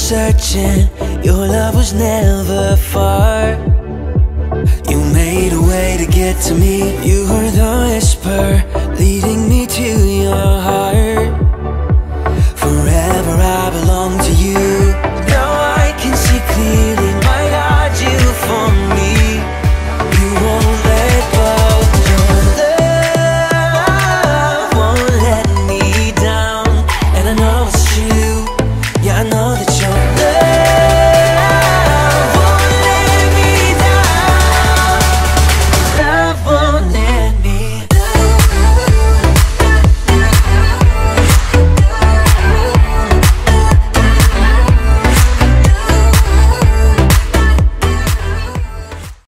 searching, your love was never far. You made a way to get to me. You were the whisper leading me to